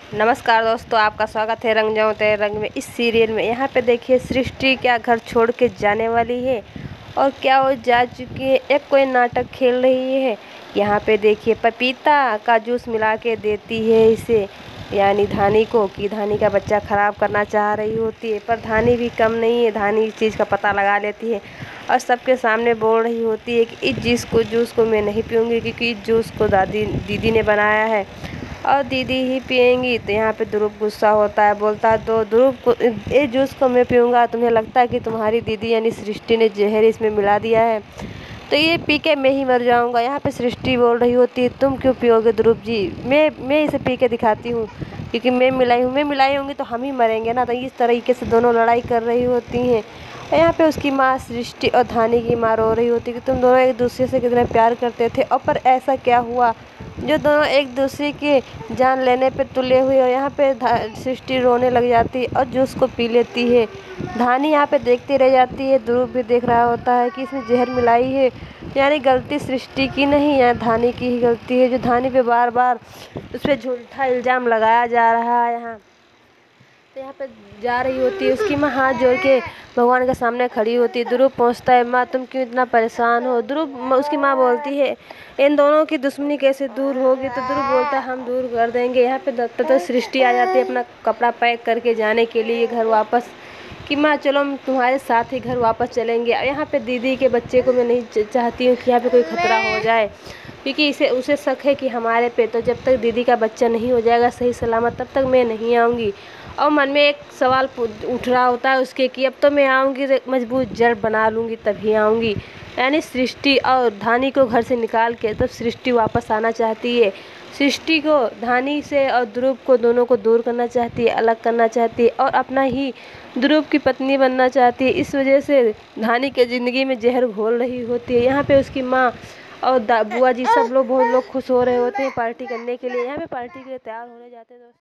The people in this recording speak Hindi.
नमस्कार दोस्तों, आपका स्वागत है रंग जाऊं तेरे रंग में इस सीरियल में। यहाँ पे देखिए सृष्टि क्या घर छोड़ के जाने वाली है और क्या वो जा चुकी है, एक कोई नाटक खेल रही है। यहाँ पे देखिए पपीता का जूस मिला के देती है इसे, यानी धानी को, कि धानी का बच्चा ख़राब करना चाह रही होती है। पर धानी भी कम नहीं है, धानी इस चीज़ का पता लगा लेती है और सबके सामने बोल रही होती है कि इस जूस को मैं नहीं पीऊँगी, क्योंकि इस जूस को दीदी ने बनाया है और दीदी ही पियेंगी। तो यहाँ पे ध्रुव गुस्सा होता है, बोलता है तो ध्रुव को ये जूस को मैं पीऊँगा, तुम्हें लगता है कि तुम्हारी दीदी यानी सृष्टि ने जहर इसमें मिला दिया है, तो ये पी के मैं ही मर जाऊँगा। यहाँ पे सृष्टि बोल रही होती है, तुम क्यों पियोगे ध्रुव जी, मैं इसे पी के दिखाती हूँ, क्योंकि मैं मिलाई होंगी तो हम ही मरेंगे ना। तो इस तरीके से दोनों लड़ाई कर रही होती हैं। और यहाँ पे उसकी माँ सृष्टि और धानी की माँ रो रही होती कि तुम दोनों एक दूसरे से कितना प्यार करते थे, और पर ऐसा क्या हुआ जो दोनों एक दूसरे के जान लेने पे तुले हुए। और यहाँ पे सृष्टि रोने लग जाती है और जूस को पी लेती है। धानी यहाँ पे देखती रह जाती है, ध्रुव भी देख रहा होता है कि इसमें जहर मिलाई है, यानी गलती सृष्टि की नहीं है, धानी की ही गलती है, जो धानी पे बार बार उस पर झूठा इल्ज़ाम लगाया जा रहा है। यहाँ पे जा रही होती है, उसकी माँ हाथ जोड़ के भगवान के सामने खड़ी होती है। ध्रुव पहुँचता है, माँ तुम क्यों इतना परेशान हो। उसकी माँ बोलती है इन दोनों की दुश्मनी कैसे दूर होगी, तो ध्रुव बोलता है हम दूर कर देंगे। यहाँ पे तो सृष्टि आ जाती है अपना कपड़ा पैक करके जाने के लिए घर वापस, कि माँ चलो हम तुम्हारे साथ ही घर वापस चलेंगे। यहाँ पे दीदी के बच्चे को मैं नहीं चाहती हूँ कि यहाँ पे कोई खतरा हो जाए, क्योंकि उसे शक है कि हमारे पे, तो जब तक दीदी का बच्चा नहीं हो जाएगा सही सलामत तब तक मैं नहीं आऊँगी। और मन में एक सवाल उठ रहा होता है उसके कि अब तो मैं आऊँगी तो मजबूत जड़ बना लूँगी तभी आऊँगी। यानी सृष्टि और धानी को घर से निकाल के तब सृष्टि वापस आना चाहती है। सृष्टि को धानी से और ध्रुव को दोनों को दूर करना चाहती है, अलग करना चाहती है और अपना ही ध्रुव की पत्नी बनना चाहती है। इस वजह से धानी के ज़िंदगी में जहर घोल रही होती है। यहाँ पे उसकी माँ और बुआ जी सब लोग बहुत खुश हो रहे होते हैं पार्टी करने के लिए। यहाँ पे पार्टी के लिए तैयार होने जाते हैं दोस्तों।